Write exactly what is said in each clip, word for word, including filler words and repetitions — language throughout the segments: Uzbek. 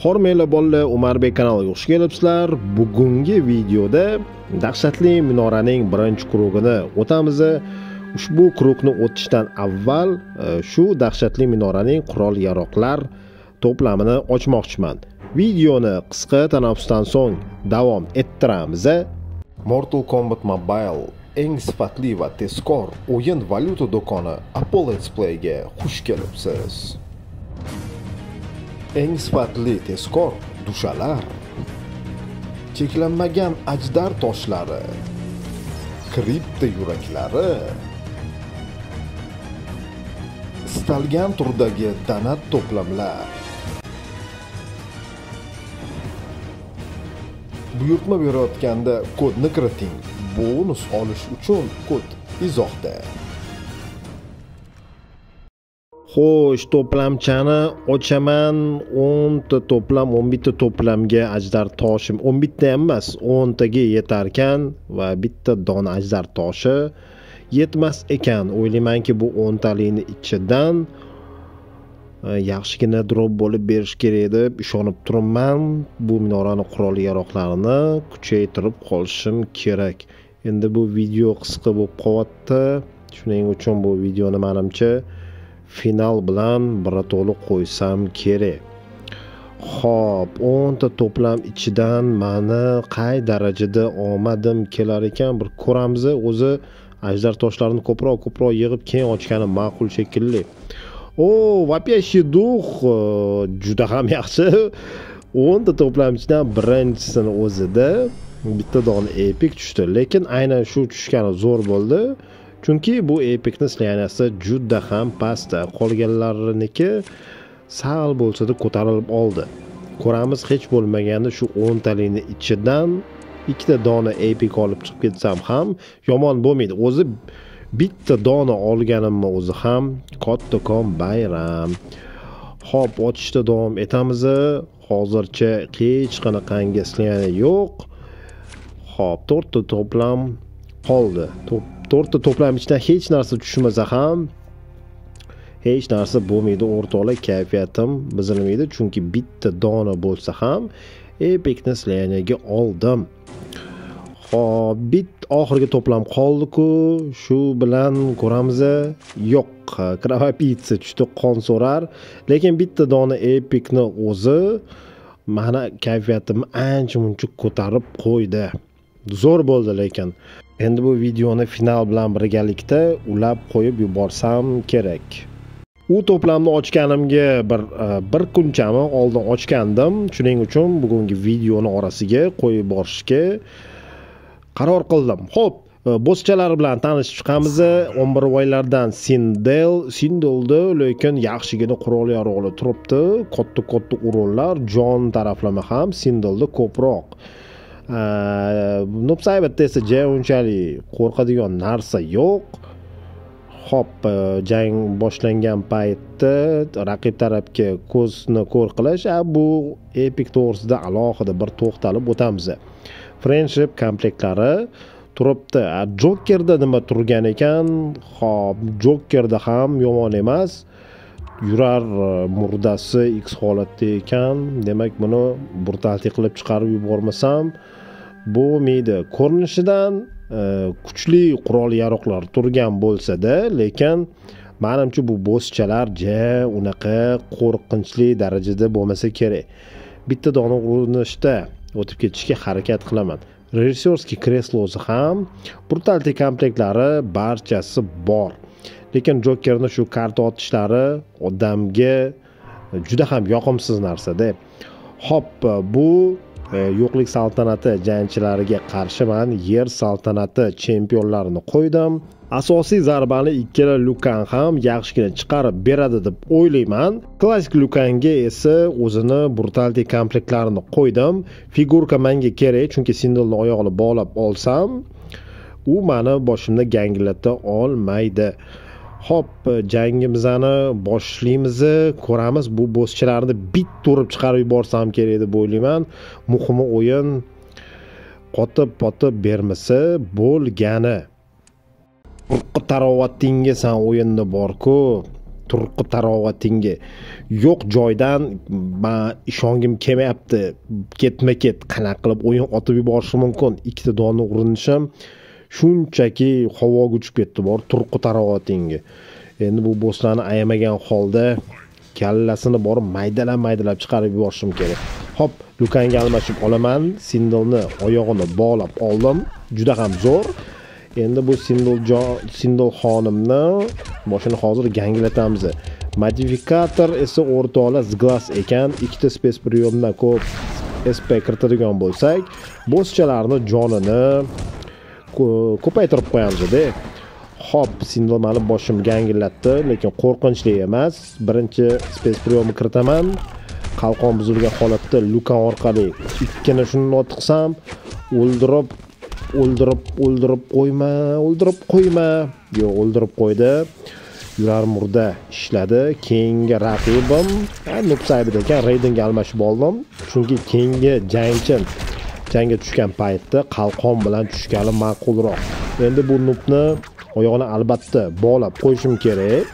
Hormaylar bolalar, Umarbek kanaliga xush kelibsizlar. Bugungi videoda dahshatli minoraning birinchi kurugini o'tamiz. Ushbu kurugni o'tishdan avval shu dahshatli minoraning qurol-yaroqlar to'plamini ochmoqchiman. Videoni qisqa tanaffusdan so'ng davom ettiramiz. Mortal Kombat Mobile eng sifatli va tezkor o'yin valyuta do'koni Apple Let's Play'ga xush kelibsiz. Eng sifatli tezkor dushalar, cheklanmagan ajdar toshlari, kripto yuraklari, istalgan turdagi donat to'plamlar, buyurtma berayotganda kodni kiriting. Bonus olish uchun kod izohda. Xo'sh, to'plamchani ochaman. o'n ta to'plam, o'n bitta to'plamga ajdar toshim o'n bitta emas, o'n taga yetar ekan va bitta dona ajdar toshi yetmas ekan. O'ylaymanki, bu o'n talikni ichidan yaxshigina drop bo'lib berish kerak deb ishonib turibman. Bu minorani qurol-yaroqlarini kuchaytirib qolishim kerak. Endi bu video qisqa bo'lib qolyapti. Shuning uchun bu videoni menimcha final bilan birato'liq qo'ysam kerak. Xo'p, o'n ta to'plam ichidan meni qay darajada omadim kelar ekan bir ko'ramiz. O'zi ajdar toshlarini ko'proq ko'proq yig'ib keyin ochganim ma'qul shekilli. O, вообще duh juda ham yaxshi. o'n ta to'plam ichidan birinchisini o'zida bitta dona epic tushdi, lekin aynan shu tushgani zo'r bo'ldi. Chunki bu epicni sliyanasi juda ham pastda. Qolganlariniki sal bo'lsa-da ko'tarilib oldi. Ko'ramiz, hech bo'lmaganda shu o'n talikni ichidan ikkita dona epic olib chiqib ketsam ham yomon bo'lmaydi. O'zi bitta dona olganimni o'zi ham kattakon bayram. Xo'p, ochishda davom etamiz. Hozircha hech qanaqangi sliyana yo'q. Xo'p, to'rtta to'plam qoldi. to'rtta to'plam ichidan hech narsa tushmasa ham hech narsa bo'lmaydi. O'rtoqlik kayfiyatim buzilmaydi, chunki bitta dona bo'lsa ham epicni sliyanaga oldim. Xo'p, bit oxirgi to'plam qoldi-ku, shu bilan ko'ramiz. Yo'q, kravopitsa tushdi, qon so'rar, lekin bitta dona epicni o'zi mana kayfiyatimni ancha-muncha ko'tarib qo'ydi. Zo'r bo'ldi lekin. Endi bu videoni final bilan birgalikda ulab qo'yib yuborsam kerak. U to'plamni ochganimga bir bir kunchami oldin ochgandim. Shuning uchun bugungi videoni orasiga qo'yib yuborishga qaror qildim. Xo'p, bo'schalar bilan tanishib chiqamiz. o'n bir oylardan Sindel, Sindelda lekin yaxshigina qurol-yaroqlar turibdi. Katta-katta o'rinlar, jon taraflama ham Sindelda ko'proq. Nupsaybatda esa jang unchalik qo'rqadigan narsa yo'q. Hop, jang boshlangan paytda raqib tarafga ko'zni ko'r qilish, bu epic to'g'risida alohida bir to'xtalib o'tamiz. Friendship komplektlari turibdi. Jokerda nima turgan ekan? Hop, Jokerda ham yomon emas. Yurar murdasi X holatda ekan. Demak, buni brutallik qilib chiqarib yubormasam bo'lmaydi. Ko'rinishidan kuchli qurol-yaroqlar turgan bo'lsa-da, lekin menimcha bu bo'schalar ja unaqa qo'rqinchli darajada bo'lmasa kerak. Bitta dona urinishda o'tib ketishga harakat qilaman. Rejissyorskiy kreslosi ham, brutallik komplektlari barchasi bor. Lekin Jokerning shu karta otishlari odamga juda ham yoqimsiz narsa-da. Hop, bu yo'qlik saltanati jangchilariga qarshi men yer saltanati chempionlarini qo'ydim. Asosiy zarbani ikkala Lukan ham yaxshigina chiqarib beradi deb o'ylayman. Klassik Lukanga esa o'zini brutallik komplektlarini qo'ydim. Figurka menga kerak, chunki Sindelni oyog'ini bog'lab olsam, u meni boshimda gangilata olmaydi. Hop, jangimizni boshlaymiz. Ko'ramiz, bu bo'schalarni bitta urib chiqarib yuborsam kerak deb o'ylayman. Muhimi o'yin qotib-potib bermasa bo'lgani. Tarovatinga san o'yinda bor-ku. turqi tarovatingga yo'q joydan men ishongim kelmayapti, ketma ket qanaqa qilib o'yin otib yuborishi mumkin. Ikkita dona urinishim shunchaki havoga uchib ketdi bor turqi tarovatingga. Endi bu bosslarni ayamagan holda kallasini borib maydalab maydalab chiqarib yuborishim kerak. Hop, Lukanga almashib olaman. Sindilni oyog'ini bog'lab oldim. Juda ham zo'r. Endi bu Sindil Sindil xonimni boshini hozir ganglatamiz. Modifikator esa o'rtoqlar zglas ekan. Ikkita space priyomdan ko'p S P kiritadigan bo'lsak, bosschalarni jonini ko'paytirib qo'yamiz-da. Hop, Sindil mani boshim gangillatdi, lekin qo'rqinchli emas. Birinchi space priyomni kiritaman. Qalqon buzilgan holatda Lukan orqali ikkini shuni otiqsam, o'ldirib o'ldirib o'ldirib qo'yma, o'ldirib qo'yma. Yo'q, o'ldirib qo'ydi. Yurar murda ishladi. Keyingi raqibim Nupsaybida ekan, Raidenga almashib oldim. Chunki keyingi jangchi jangga tushgan paytda qalqon bilan tushgani ma'qulroq. Endi bu Nupni oyog'ini albatta bog'lab qo'yishim kerak.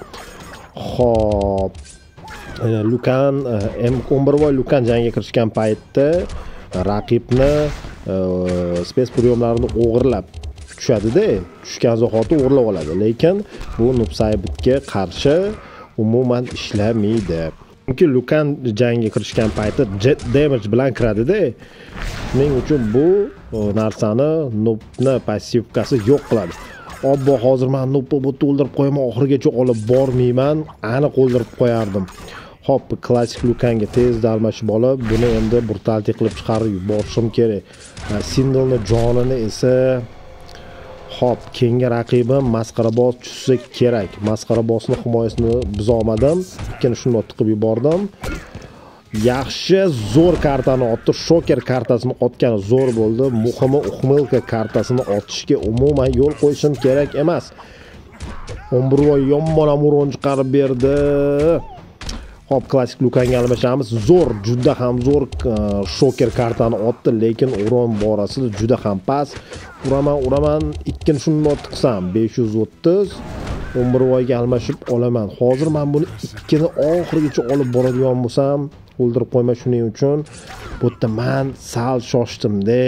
Xo'p. Lukan M o'n bir voy Lukan jangga kirishgan paytda raqibni space priyomlarini o'g'irlab tushadi-da, tushgan zahoti o'g'irlab oladi. Lekin bu Nupsaybitga qarshi umuman ishlamaydi. Chunki Lukan jangga kirishgan paytda jet damage bilan kiradi-da. Shuning uchun bu narsani Nupni passivkasi yo'q qiladi. Obbo, hozir men Nupni butun o'ldirib qo'yaman, oxirigacha olib bormayman, aniq o'ldirib qo'yardim. Hop, klassik Lukanga tezda almashib olib, buni endi brutallik qilib chiqarib yuborishim kerak. Sindilni jonini esa hop, keyingi raqibim masqaraboz tushsa kerak. Masqarabozning himoyasini buza olmadim. Ikkini shuni tiqib yubordim. Yaxshi zo'r kartani otdi. Shoker kartasini otgani zo'r bo'ldi. Muhimi Uxmilka kartasini otishga umuman yo'l qo'yishim kerak emas. o'n bir voy yomon uron chiqarib berdi. Hop, klassik Lukanga almashamiz. Zo'r, juda ham zo'r shoker kartani otdi, lekin uron borasida juda ham past. Uraman, uraman, ikkini shuni otqisam besh yuz o'ttiz. o'n bir voyga almashib olaman. Hozir men buni ikkini oxirigacha olib boradigan bo'lsam, o'ldirib qo'yma, shuning uchun bu yerda men sal shoshdim-da.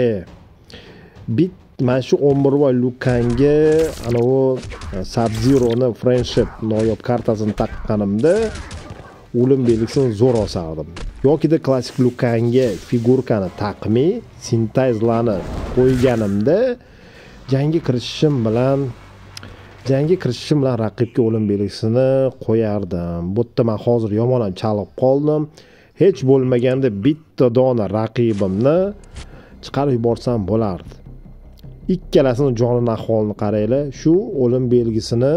Bit mana shu o'n bir voy Lukanga ana u Sub-Zero'ni Friendship noyob kartasini taqqanimda o'lim belgisini zo'r osardim. Yokida klassik Lukanga figurkani taqmay, sintezlarni qo'yganimda jangga kirishim bilan jangga kirishim bilan raqibga o'lim belgisini qo'yardim. Bu yerda men hozir yomon ham chalib qoldim. Hech bo'lmaganda bitta dona raqibimni chiqarib yuborsam bo'lardi. Ikkalasini jonini ahvolini qaranglar. Shu o'lim belgisini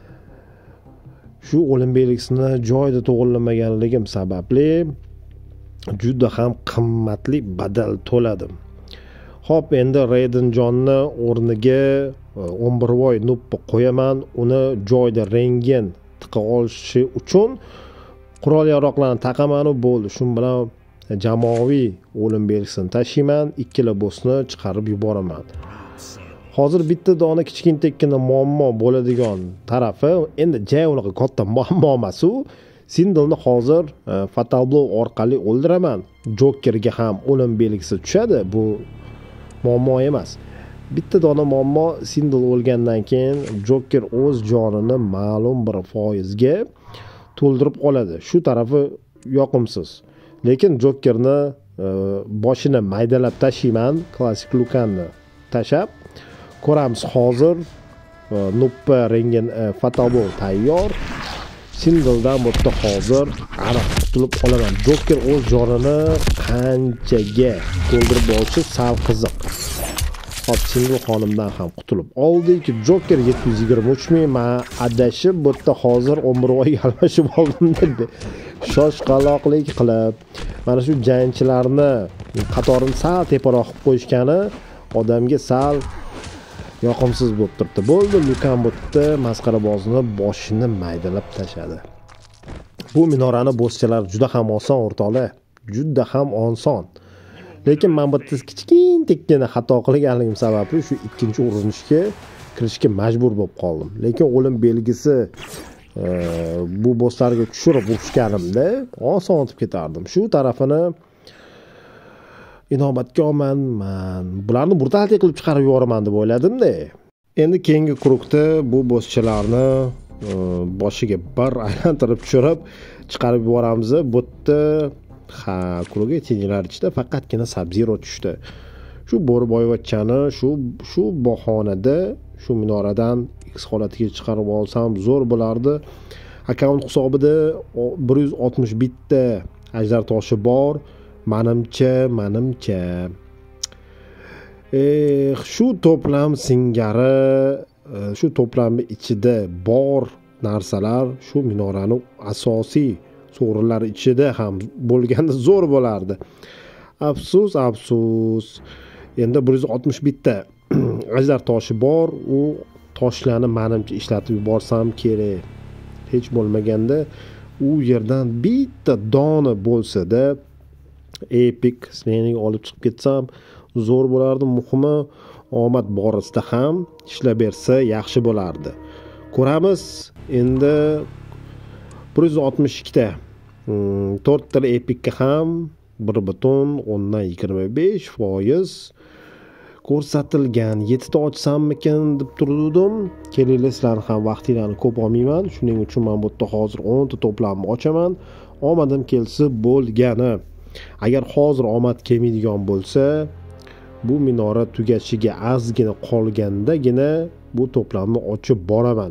shu o'lim belgisini joyida to'g'irlamaganligim sababli juda ham qimmatli badal to'ladim. Hop, endi Raiden jonni o'rniga o'n bir voy Nupni qo'yaman. Uni joyida rengen tiqa olishi uchun qurol yaroqlarni taqaman, bo'ldi. Shu bilan jamoaviy o'lim belgisini tashiyman, ikkala bossni chiqarib yuboraman. Hozir bitta dona kichkintekkina muammo bo'ladigan tarafi, endi jay unaqa katta muammo emas u. Sindilni hozir Fatal Blow orqali o'ldiraman. Jokerga ham o'lim belgisi tushadi, bu muammo emas. Bitta dona muammo, Sindil o'lgandan keyin Joker o'z jonini ma'lum bir foizga to'ldirib oladi. Shu tarafi yoqimsiz. Lekin Jokerni boshini maydalab tashiyman, klassik Lukanni tashab. Ko'ramiz hozir Nuppa rengen Fatal Blow tayyor. Sindildan bu yerda hozir aniq qutulib olaman. Joker o'z jonini qanchaga to'ldirib olishi sal qiziq. Hop, Sindil xonimdan ham qutulib oldik. Joker yetti yuz yigirma uch ming, men adashib bu yerda hozir o'n bir voyga almashib oldim dedi. Shoshqaloqlik qilib, mana shu jangchilarni qatorini sal teparoq qilib qo'yishgani odamga sal yoqimsiz bo'lib turibdi. Bo'ldi, Lukan bu yerda masqarabozni boshini maydalab tashadi. Bu minorani bosschalar juda ham oson o'rtoqlar, juda ham oson. Lekin men bu yerda kichkintekkina xato qilganligim sababli shu ikkinchi urinishga kirishga majbur bo'lib qoldim. Lekin o'lim belgisi bu bosslarga tushirib urishganimda oson o'tib ketardim. Shu tarafini inobatga olmayman. Bularni brutalitet qilib chiqarib yuboraman deb o'yladim-da. Endi keyingi krugda bu bosschalarni boshiga bir aylantirib tushirib chiqarib yuboramiz. Bu yerda ha, krugga tenglar ichida faqatgina Sub-Zero tushdi. Shu bo'riboyvachchani shu shu bahonada shu minoradan X holatiga chiqarib olsam zo'r bo'lardi. Akkaunt hisobida bir yuz oltmish bitta ajdar toshi bor. Menimcha, menimcha Eh, shu to'plam singari, shu to'plamni ichida bor narsalar shu minoraning asosiy sovrinlari ichida ham bo'lganda zo'r bo'lardi. Afsus, afsus. Endi bir yuz oltmish bitta ajdar toshi bor. U toshlarni menimcha ishlatib yuborsam kerak. Hech bo'lmaganda u yerdan bitta dona bo'lsa-da epic smening olib chiqib ketsam zo'r bo'lardi. Muhimi omad borasida ham ishlab bersa yaxshi bo'lardi. Ko'ramiz. Endi bir yuz oltmish ikkita to'rtta epikka ham bir butun o'ndan yigirma besh foiz ko'rsatilgan. yettita ochsammikin deb turdim. Kelinglar, sizlarni ham vaqtinglarni ko'p olmayman. Shuning uchun men bu yerda hozir o'nta to'plamni ochaman. Omadim kelsa bo'lgani. Agar hozir omad kelmaydigan bo'lsa, bu minora tugashiga ozgina qolgandagina bu to'plamni ochib boraman.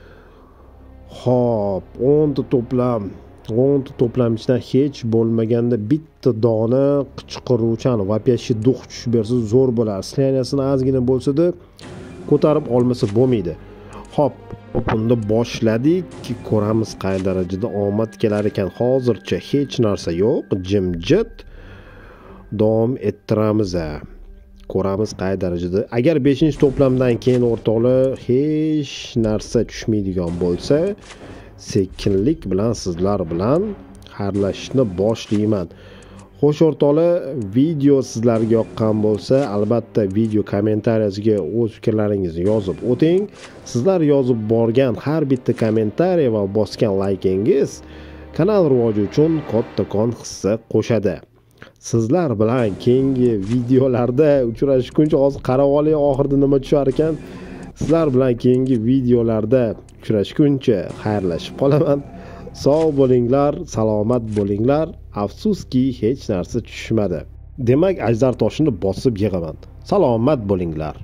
Xo'p, o'nta to'plam, o'nta to'plam ichidan hech bo'lmaganda bitta dona qichqiruvchan vapiyashi duh tushib bersa zo'r bo'lar. Sleniyasini ozgina bo'lsa-da ko'tarib olmasa bo'lmaydi. Xo'p, bunda boshladik. Ko'ramiz qay darajada omad kelar ekan. Hozircha hech narsa yo'q, jimjit davom ettiramiz. Ko'ramiz qay darajada. Agar beshinchi to'plamdan keyin o'rtoqlar hech narsa tushmaydigan bo'lsa, sekinlik bilan sizlar bilan xayrlashishni boshlayman. Xo'sh o'rtoqlar, video sizlarga yoqqan bo'lsa, albatta video kommentariyasiga o'z fikrlaringizni yozib o'ting. Sizlar yozib borgan har bitta kommentariy va bosgan laykingiz kanal rivoji uchun kattakon hissa qo'shadi. Sizlar bilan keyingi videolarda uchrashguncha hozir qarab oling oxirida nima tushar ekan. Sizlar bilan keyingi videolarda uchrashguncha xayrlashib qolaman. Sog' bo'linglar, salomat bo'linglar. Afsuski hech narsa tushmadi. Demak, ajdar toshini bosib yig'aman. Salomat bo'linglar.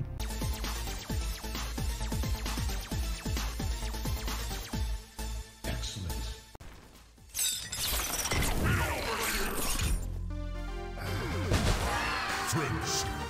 Friends.